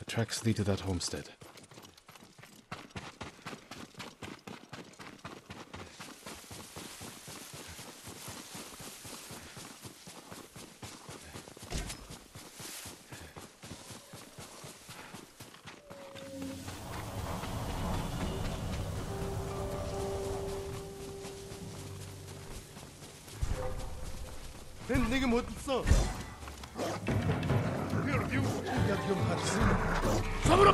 tracks lead to that homestead. 내게 못 있어. 잡으라.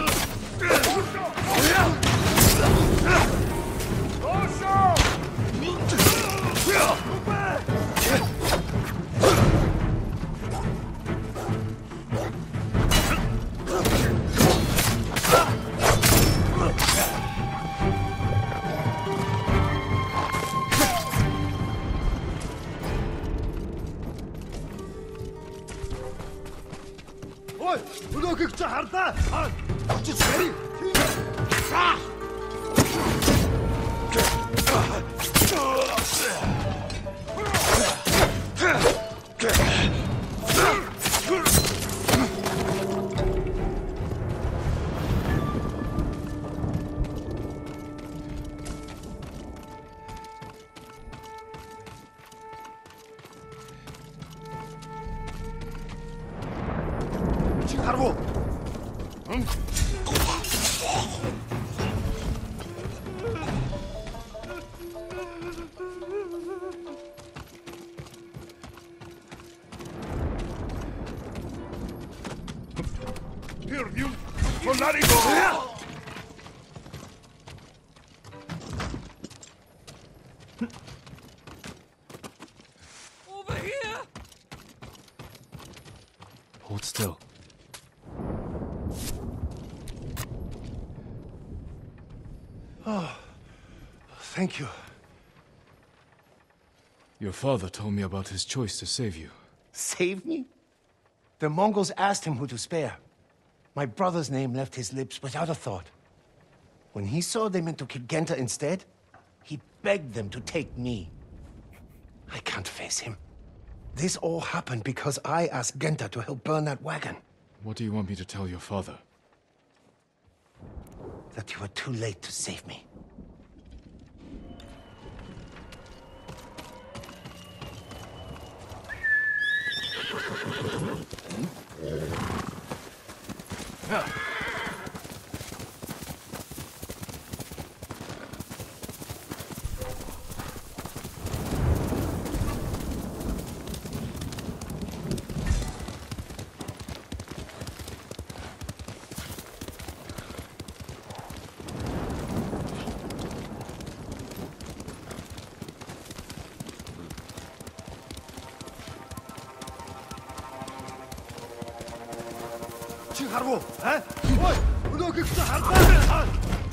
harta! Just ready! 지금 가라고! 응? Perdiu! Soldado! Over here! Hold still. Oh, thank you. Your father told me about his choice to save you. Save me? The Mongols asked him who to spare. My brother's name left his lips without a thought. When he saw they meant to kill Genta instead, he begged them to take me. I can't face him. This all happened because I asked Genta to help burn that wagon. What do you want me to tell your father? That you were too late to save me. 지금 가라고, 에? 어이, 너 그 진짜 안 봐!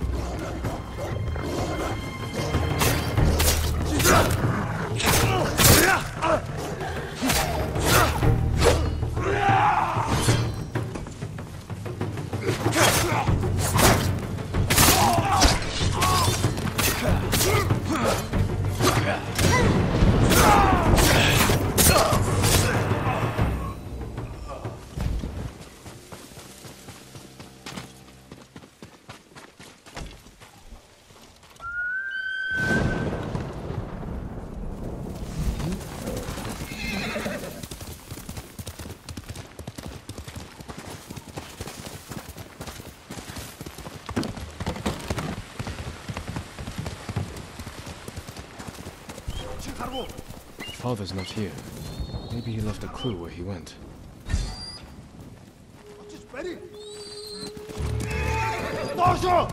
Father's not here. Maybe he left a clue where he went. Just ready. Marshal!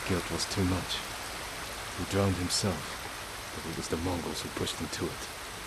guilt was too much. He drowned himself, but it was the Mongols who pushed him to it.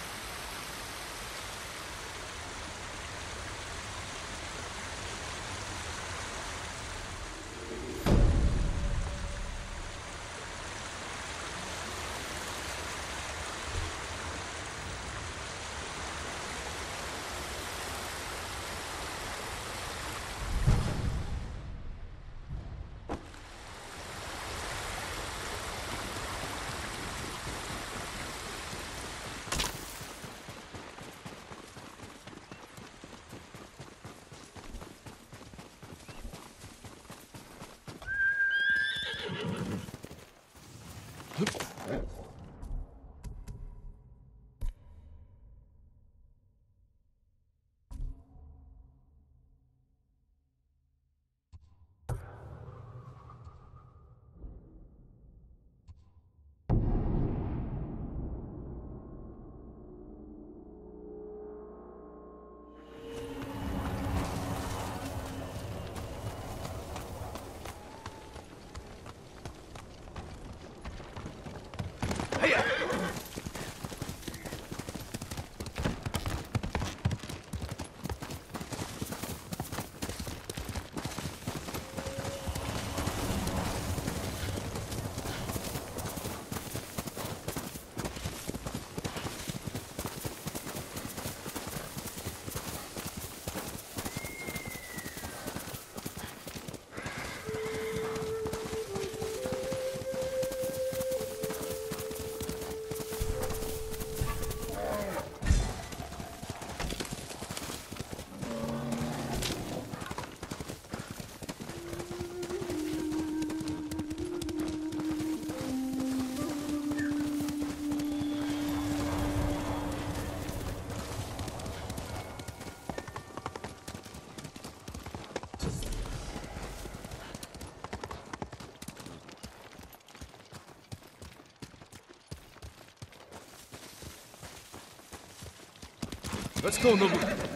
Let's go, Nobu.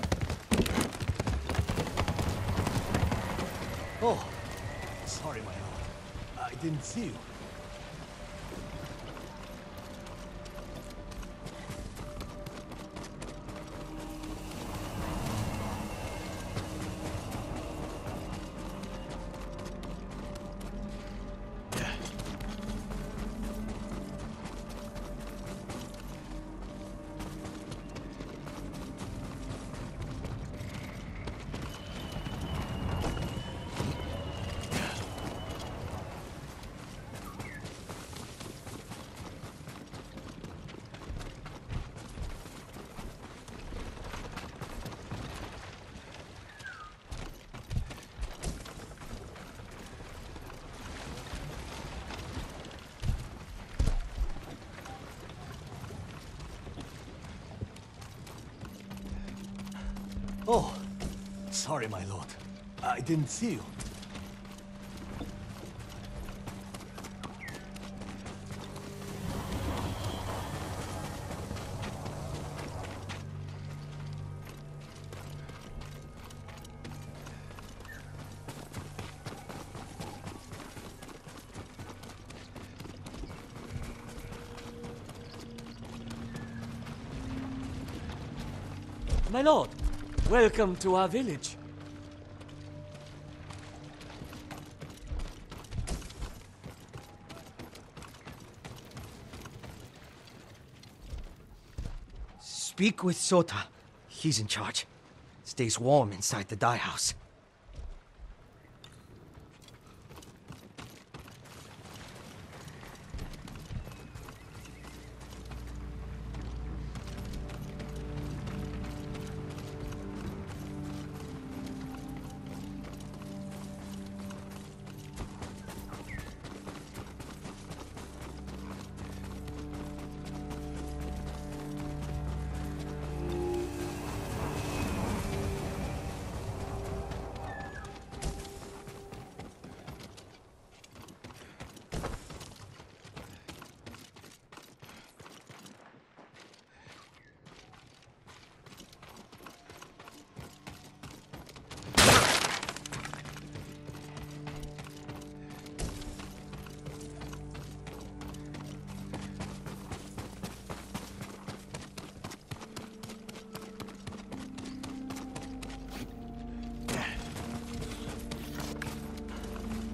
Oh, sorry, my lord. I didn't see you. Oh, sorry, my lord. I didn't see you. My lord, welcome to our village. Speak with Sota. He's in charge. Stays warm inside the dye house.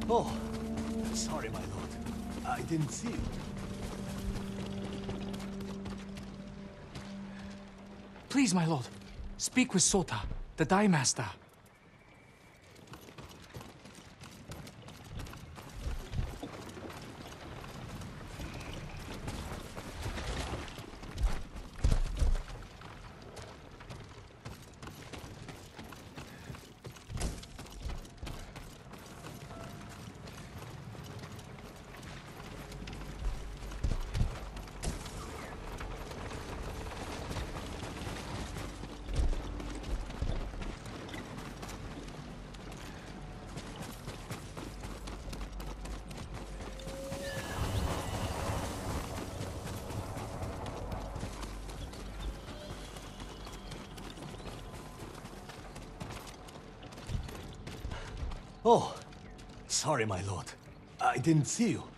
Oh, sorry, my lord. I didn't see you. Please, my lord, speak with Sota, the Dye Master. Oh, sorry, my lord. I didn't see you.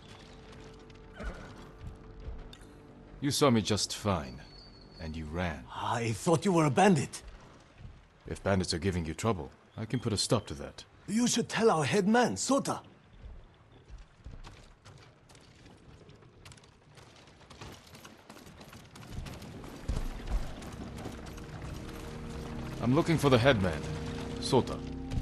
You saw me just fine, and you ran. I thought you were a bandit. If bandits are giving you trouble, I can put a stop to that. You should tell our head man, Sota. I'm looking for the headman, Sota.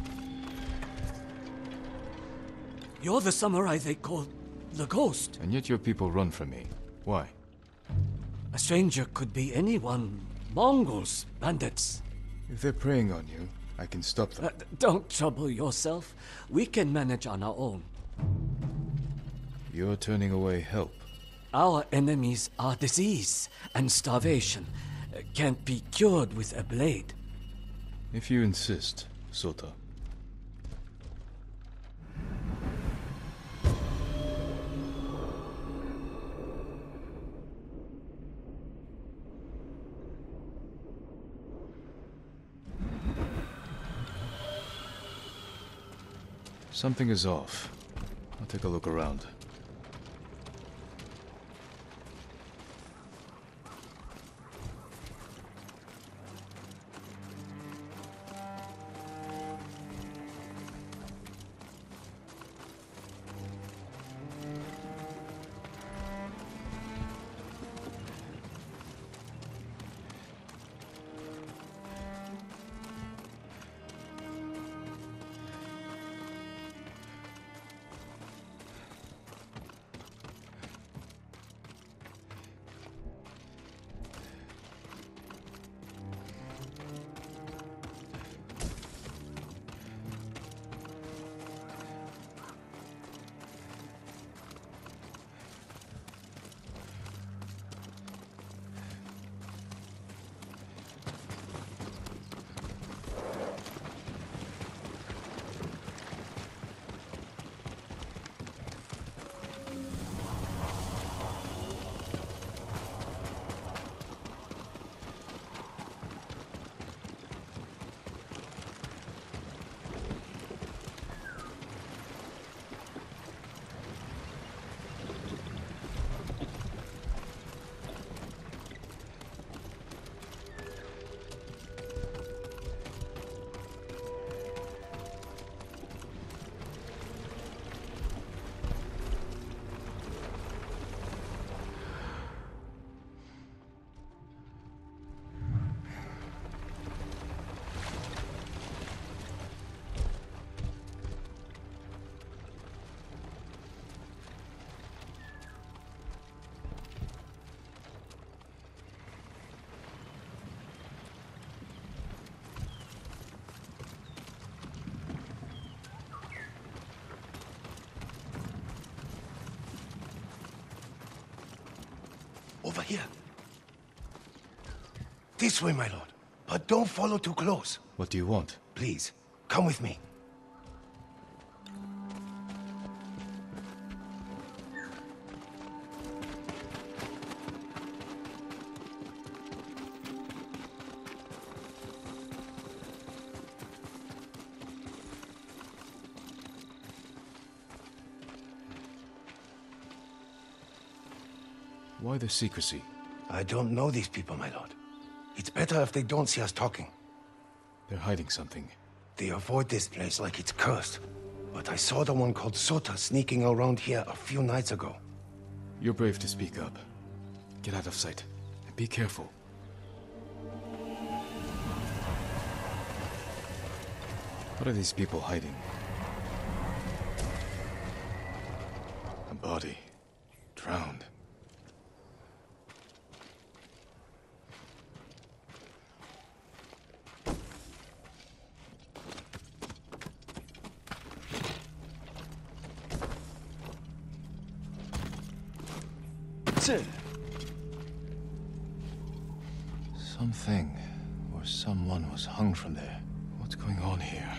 You're the samurai they call the Ghost. And yet your people run from me. Why? A stranger could be anyone. Mongols, bandits. If they're preying on you, I can stop them. Don't trouble yourself. We can manage on our own. You're turning away help. Our enemies are disease and starvation. Can't be cured with a blade. If you insist, Sota. Something is off. I'll take a look around. Over here. This way, my lord. But don't follow too close. What do you want? Please, come with me. Why the secrecy? I don't know these people, my lord. It's better if they don't see us talking. They're hiding something. They avoid this place like it's cursed. But I saw the one called Sota sneaking around here a few nights ago. You're brave to speak up. Get out of sight. And be careful. What are these people hiding? A body. Drowned. Something or someone was hung from there. What's going on here?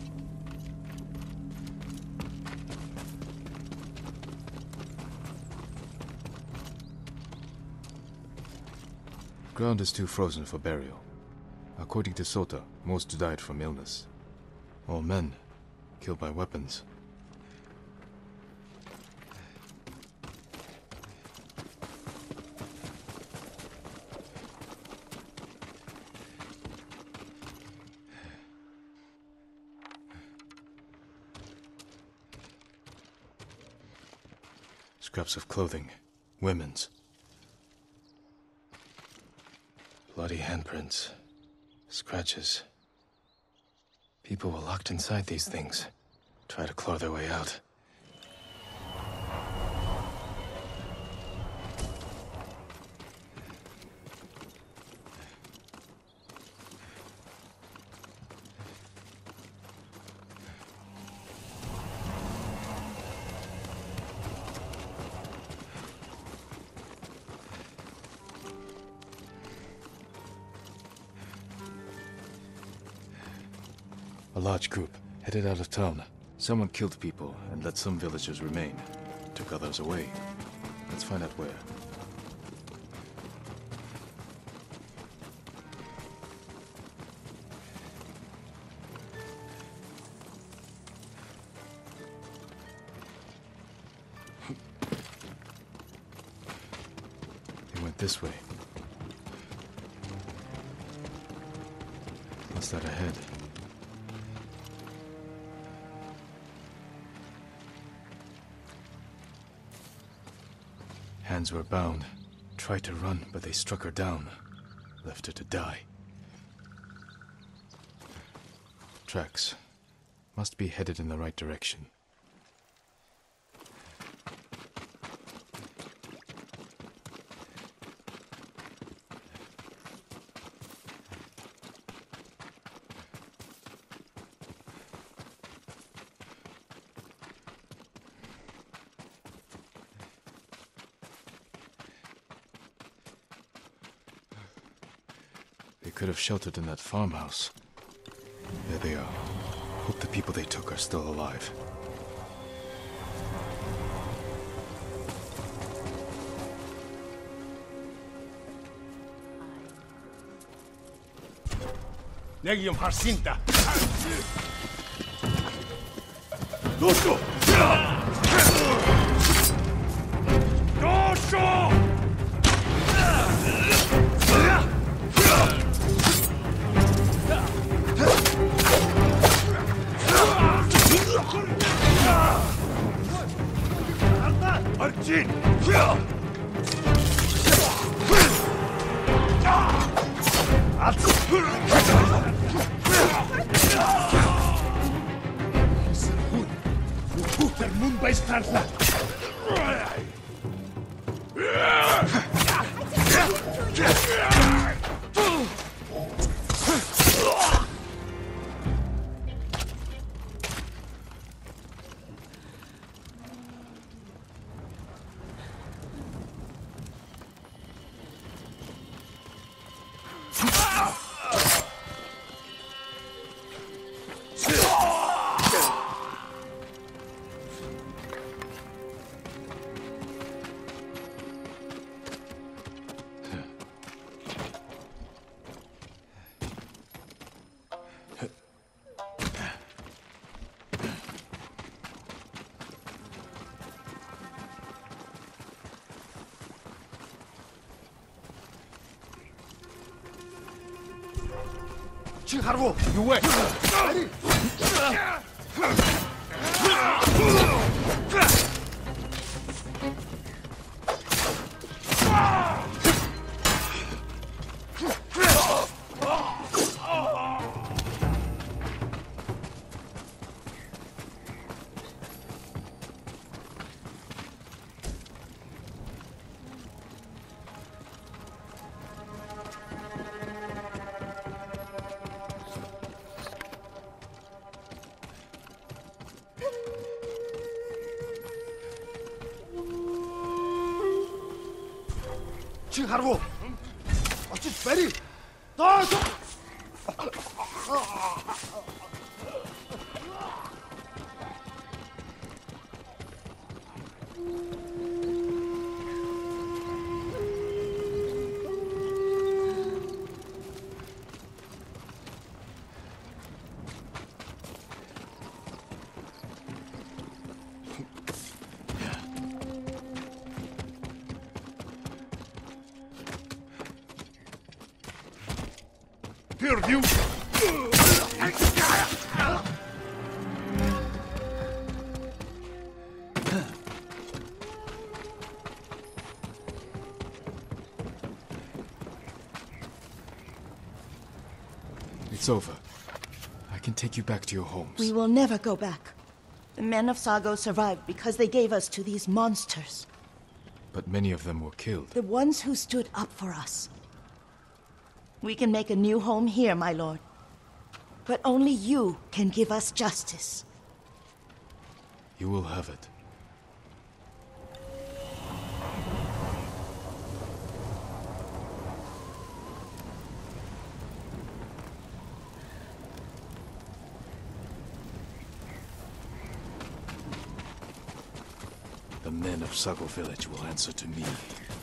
Ground is too frozen for burial. According to Sota, most died from illness. All men, killed by weapons. Scraps of clothing, women's. Bloody handprints, scratches. People were locked inside these things. Try to claw their way out. A large group, headed out of town. Someone killed people and let some villagers remain. Took others away. Let's find out where. They went this way. What's that ahead? Hands were bound. Tried to run, but they struck her down. Left her to die. Tracks. Must be headed in the right direction. They could have sheltered in that farmhouse. There they are. Hope the people they took are still alive. Negium Harsinta! Dosto! Dosto! Arjin! Harvo, you wait. Чи харгу. Очиж барь. Доо. Пердю. It's over. I can take you back to your homes. We will never go back. The men of Sago survived because they gave us to these monsters. But many of them were killed. The ones who stood up for us. We can make a new home here, my lord. But only you can give us justice. You will have it. The men of Sago Village will answer to me.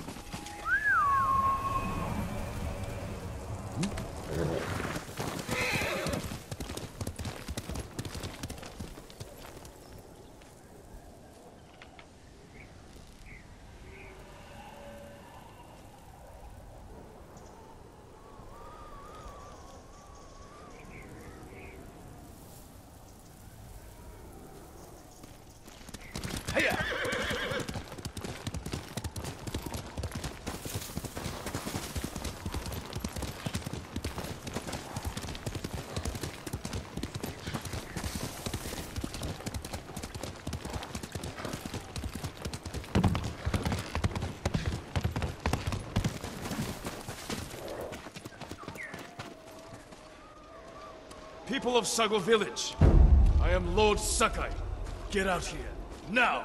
People of Sago Village, I am Lord Sakai. Get out here, now!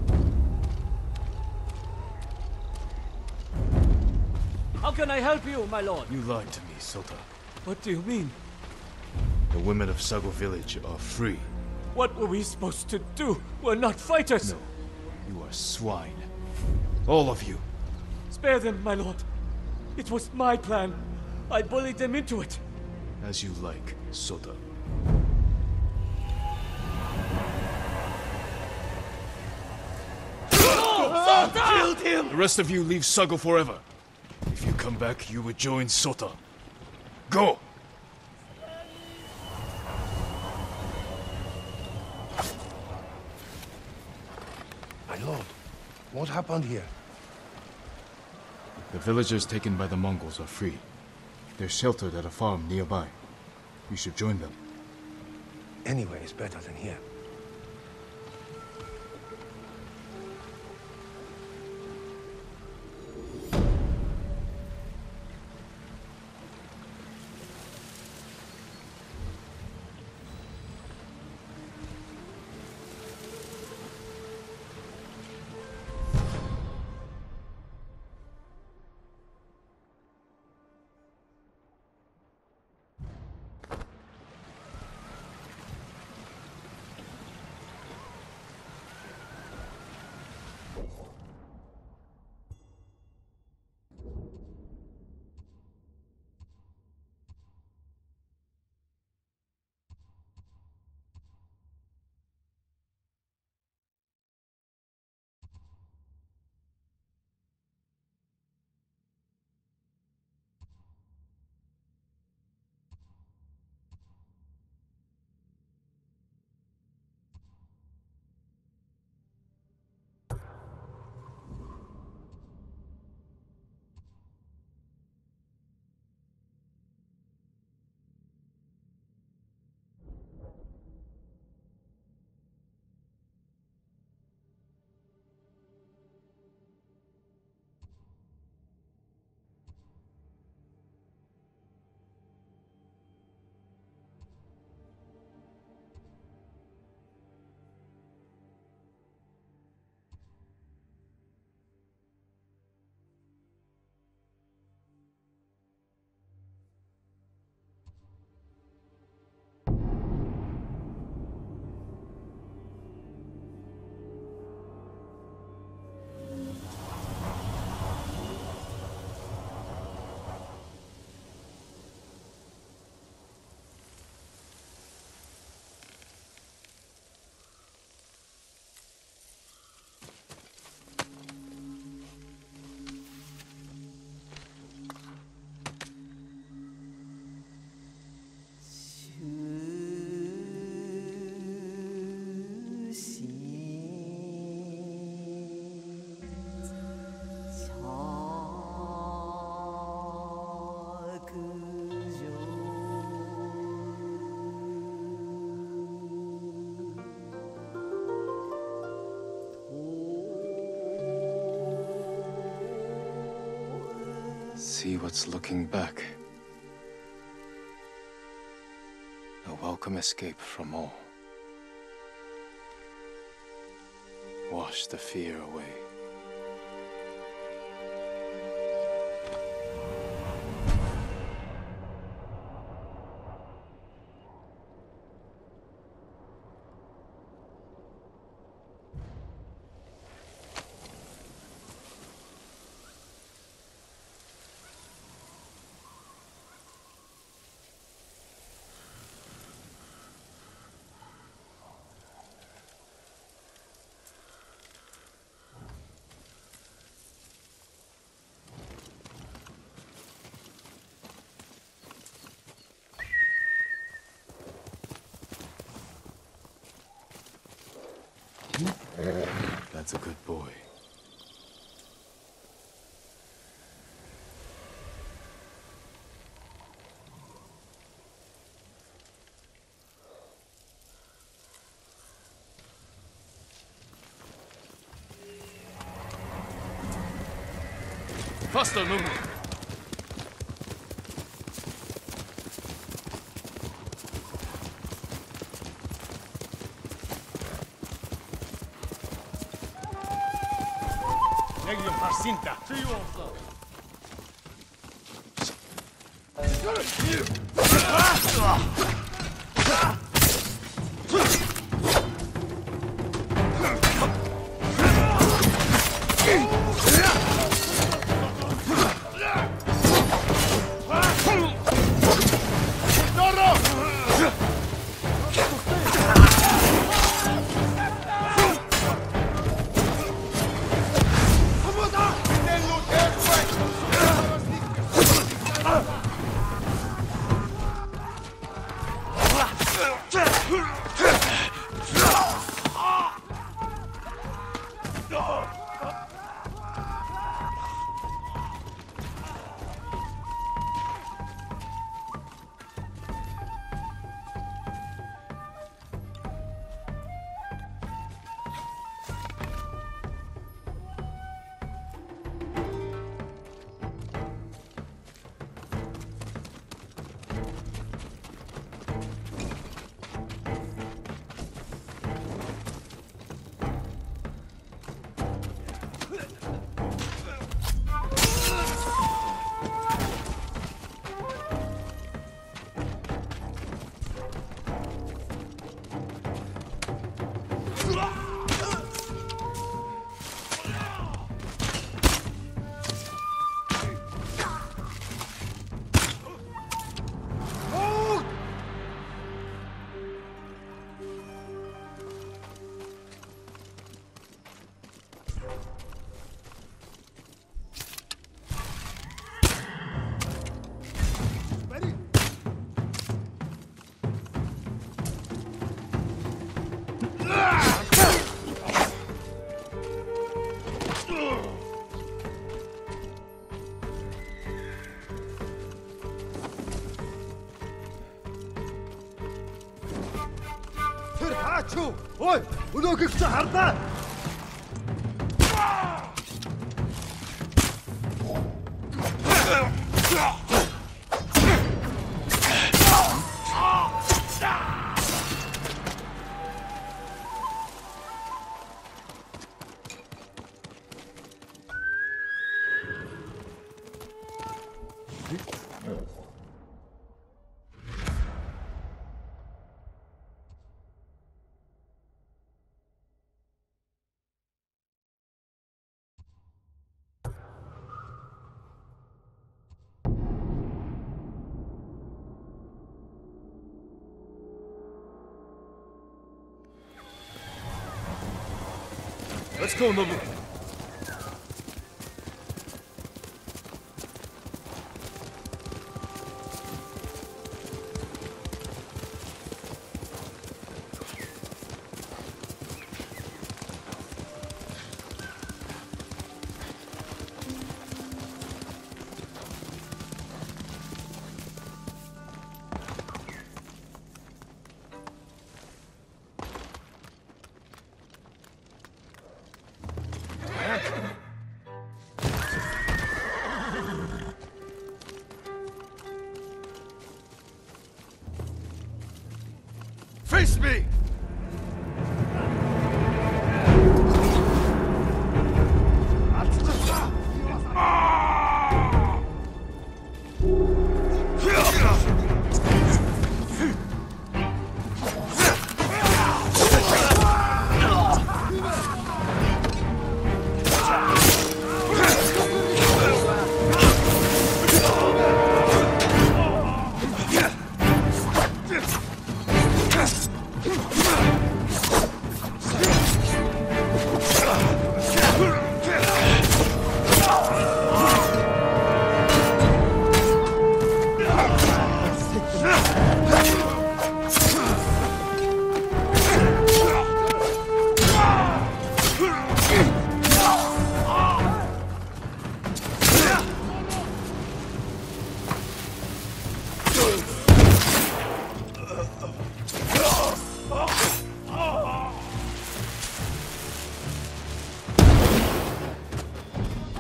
How can I help you, my lord? You lied to me, Sota. What do you mean? The women of Sago Village are free. What were we supposed to do? We're not fighters! No, you are swine. All of you. Spare them, my lord. It was my plan. I bullied them into it. As you like, Sota. Killed him! The rest of you leave Sago forever. If you come back, you will join Sota. Go! My lord, what happened here? The villagers taken by the Mongols are free. They're sheltered at a farm nearby. You should join them. Anywhere is better than here. see what's looking back. A welcome escape from all. Wash the fear away. That's a good boy. Faster, Lulu. Meglio far cinta. See you also. Чүү? Ой, өнөөгөө чи хардаа. Let's go, Nobu.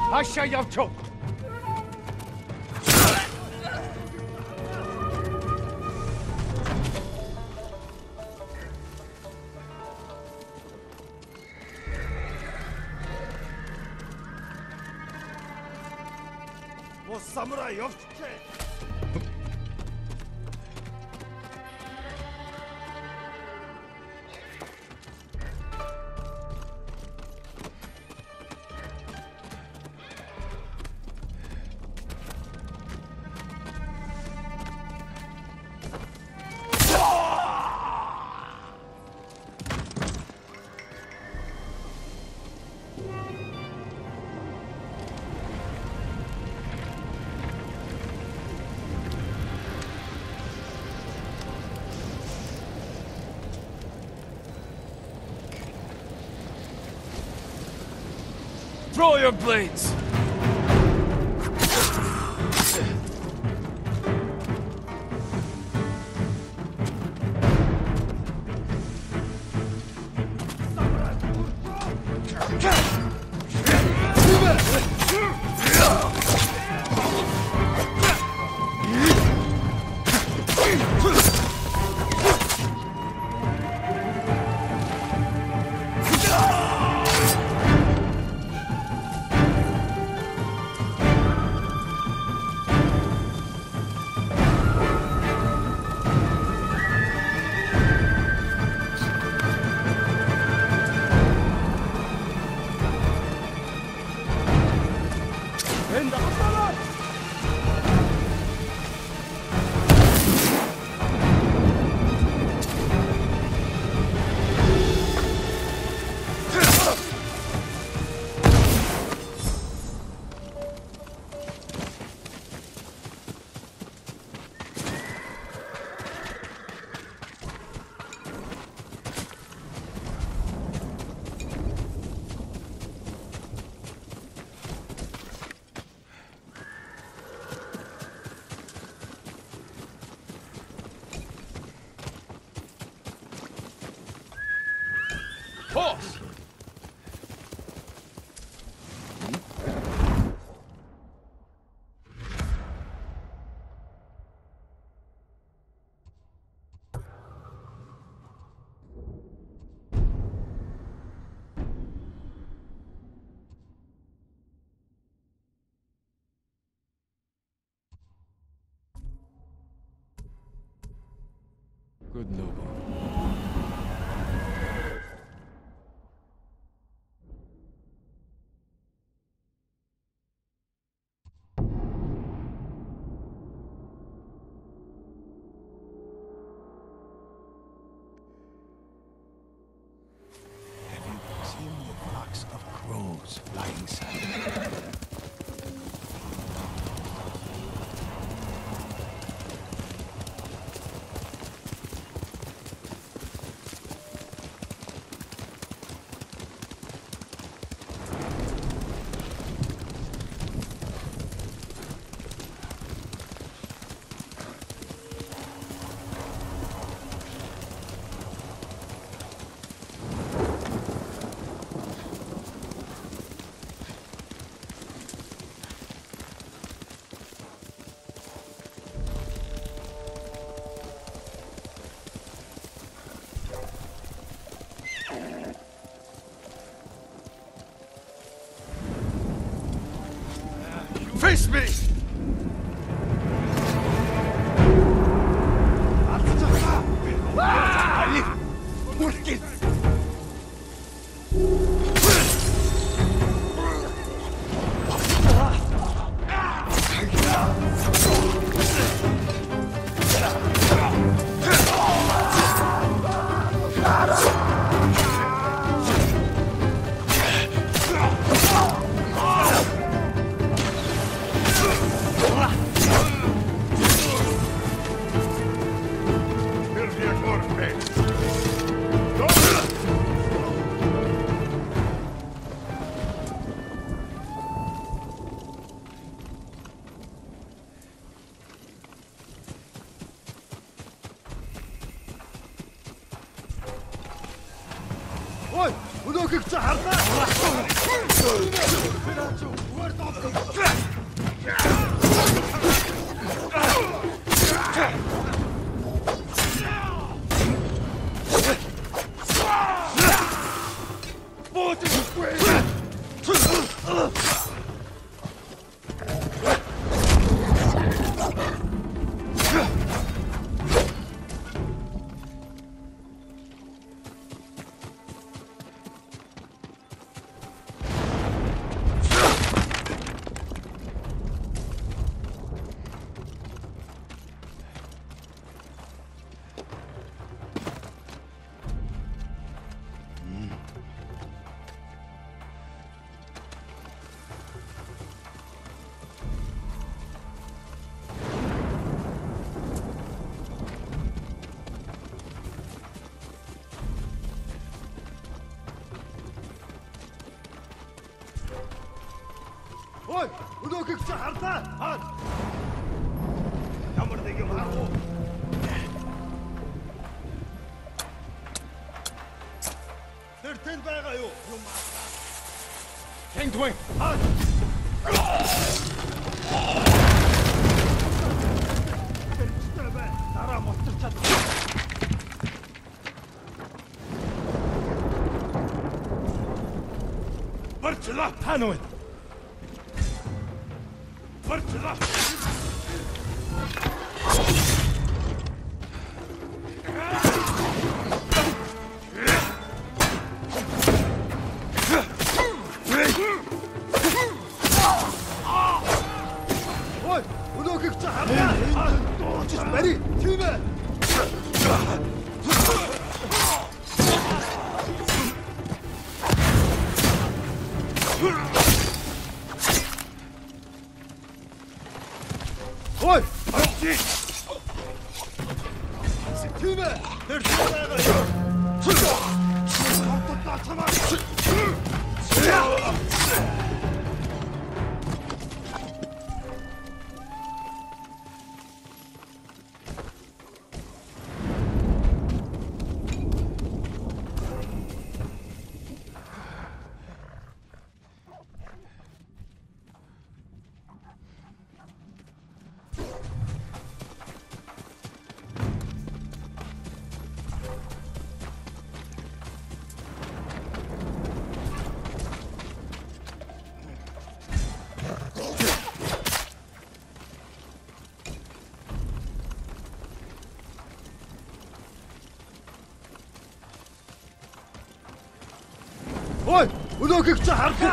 Asha Yavchok! Samurai of Throw your blades! Horse! Good noble. Of crows lying silent. Face me! Hanwyn! Bartela! Ой, өнөөхийг чи харлаа.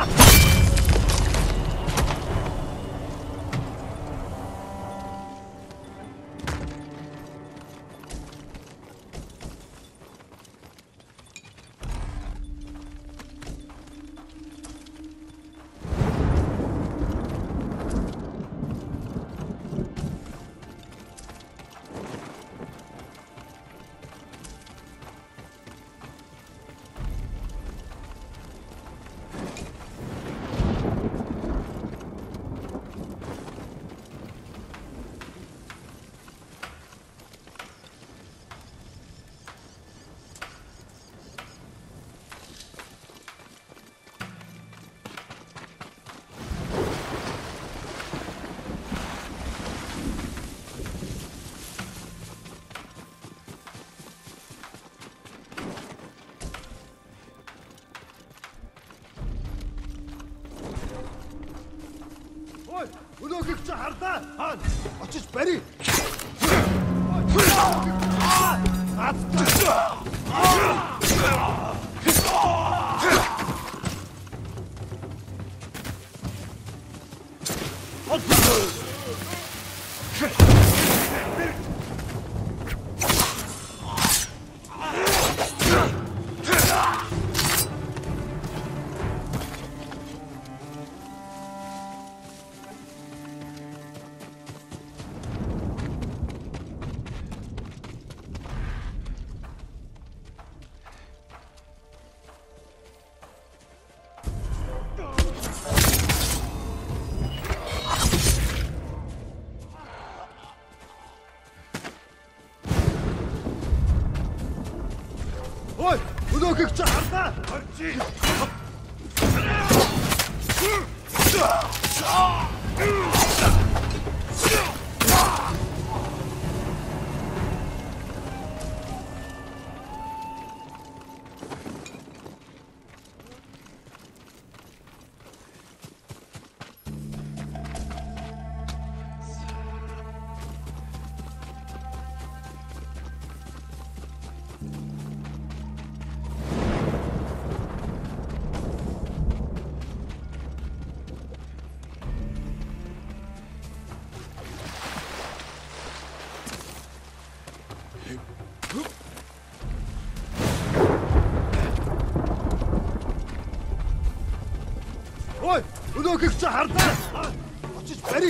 Өнөөхийг чи харлаа. Хаан, очиж барь. Ой, өнөөхийг чи харлаа. Очиж барь.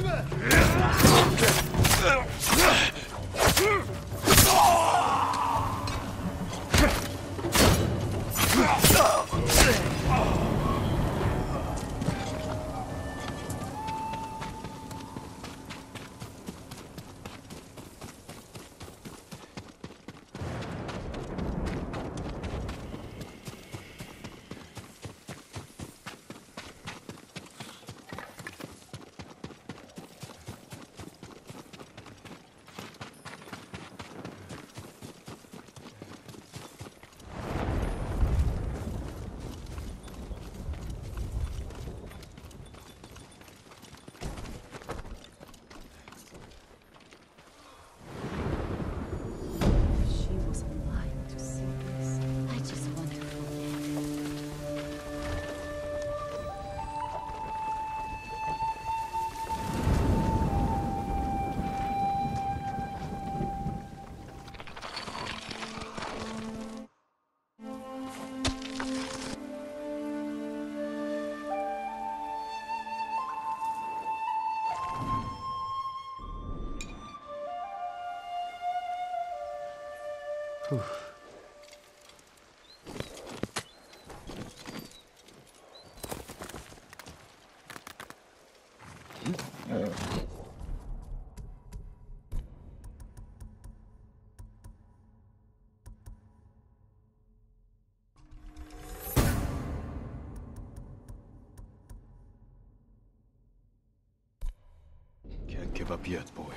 Can't give up yet, boy.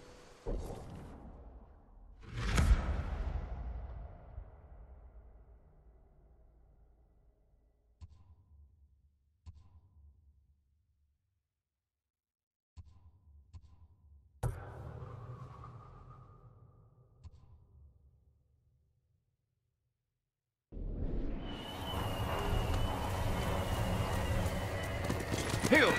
Heal!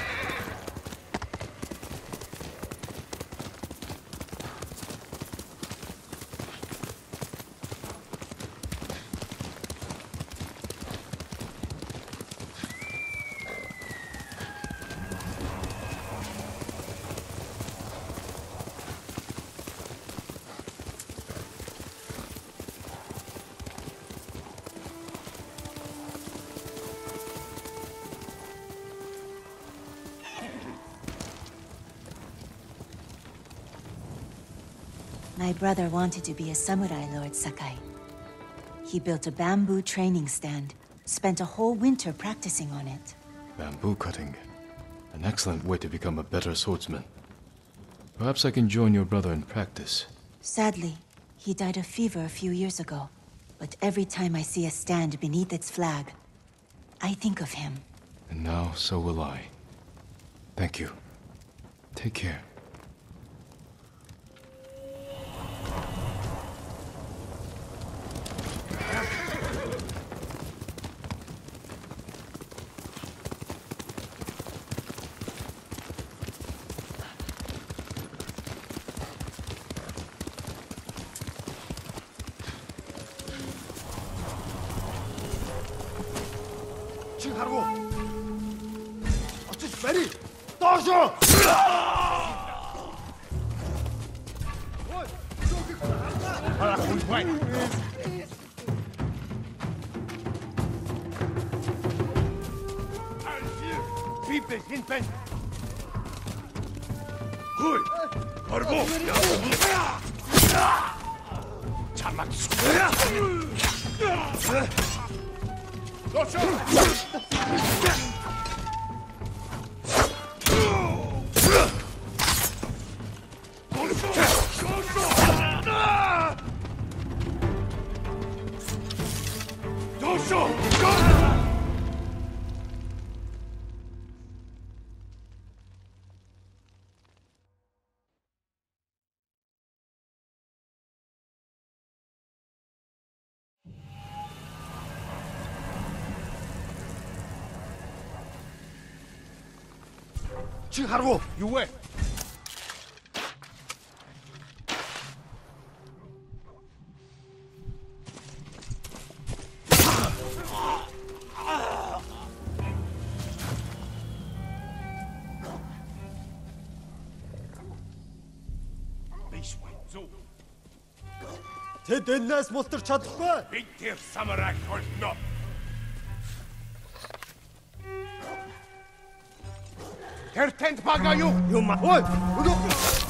My brother wanted to be a samurai, Lord Sakai. He built a bamboo training stand, spent a whole winter practicing on it. Bamboo cutting. An excellent way to become a better swordsman. Perhaps I can join your brother in practice. Sadly, he died of fever a few years ago. But every time I see a stand beneath its flag, I think of him. And now, so will I. Thank you. Take care. Чи харгу. Очиж барь. Доошоо. Ой, өнөөхийг чи харлаа. Бибэ хинтэн. Хөөе. Харгу. Чамаг сүрээ. Chiharu, you wait. Тэд энэс мултарч чадахгүй. Бид тэр самурайг холно. Тэр тэнд бага юу? Юм аа. Ой, өнөө.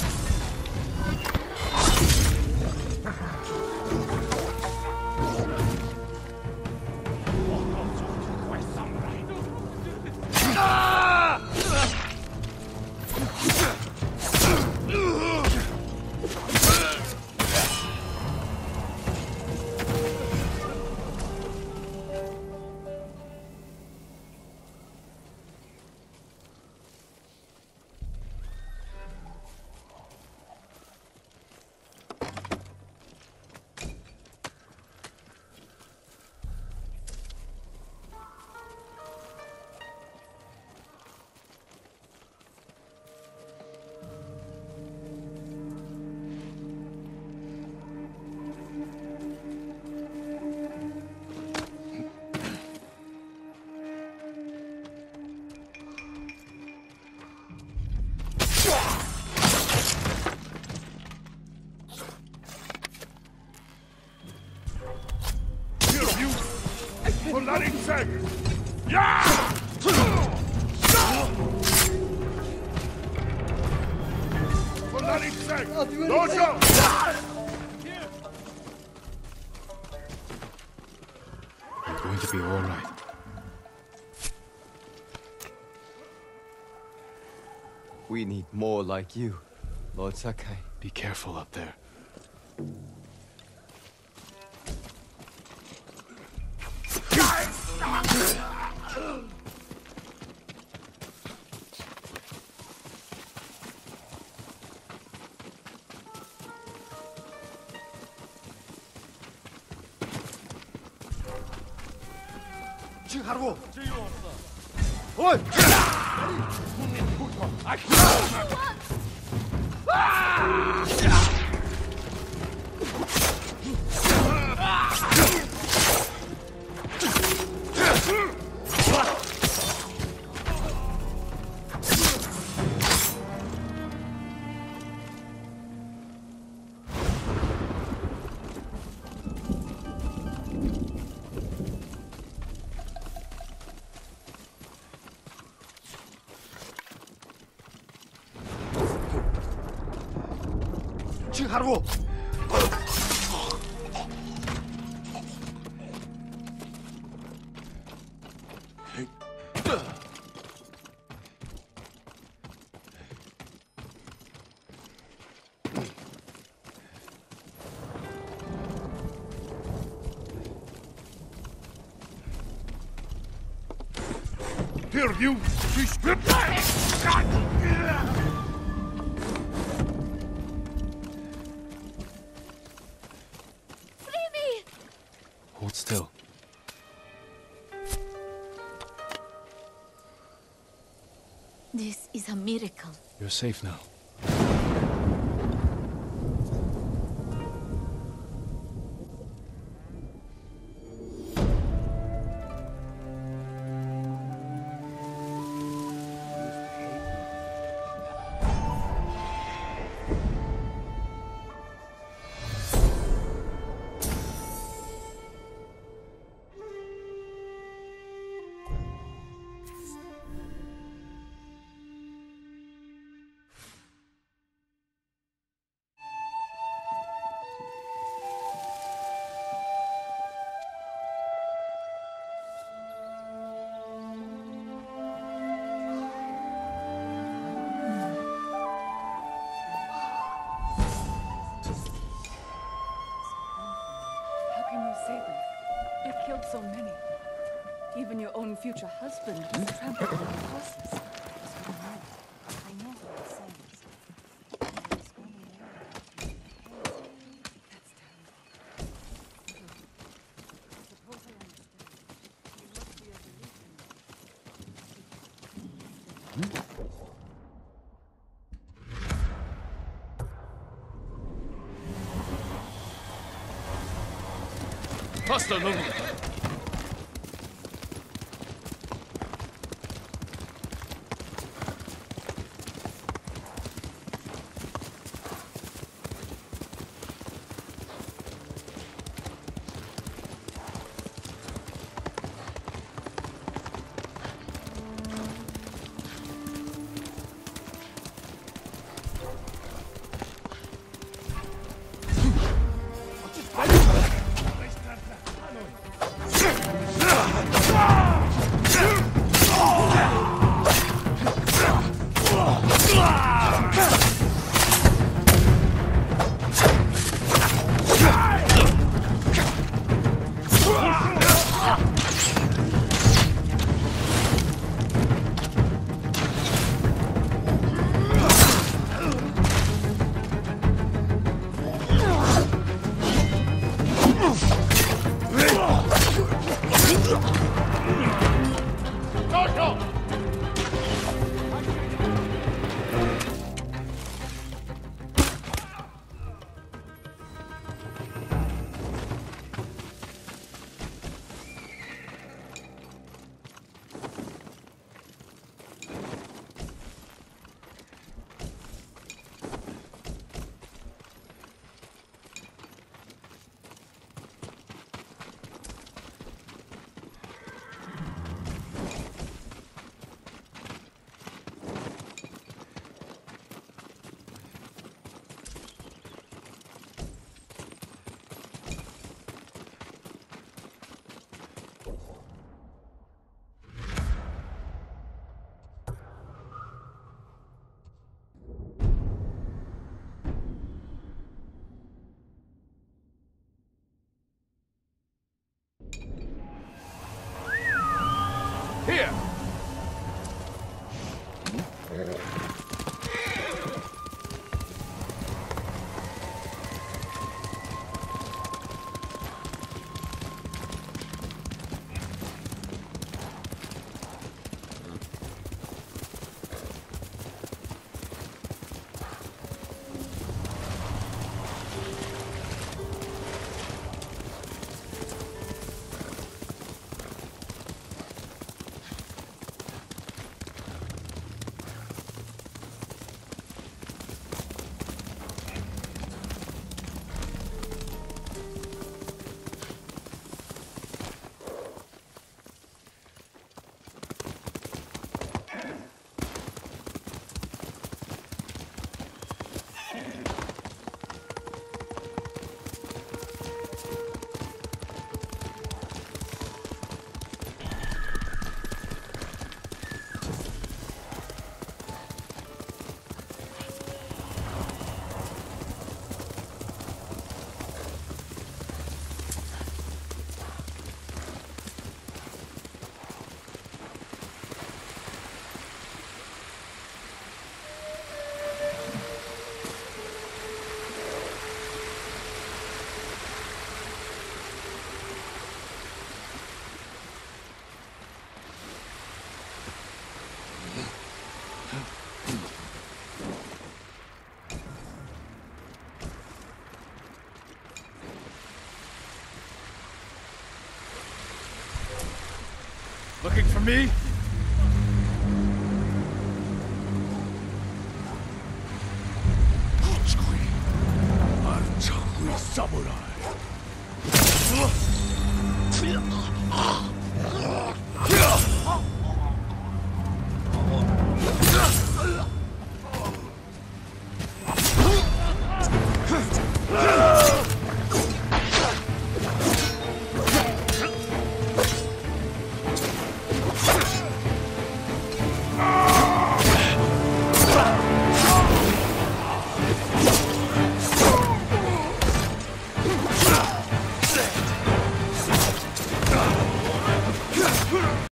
You're going to be all right. We need more like you, Lord Sakai. Be careful up there. Chiharu. Oi! Chiharu! Here, you! Hold still. This is a miracle. You're safe now. their own future husband was trampled on their horses. I know what it says. There's only one. That's terrible. I suppose I understand. You must be a religion. Faster, Lunga! Here! Looking for me?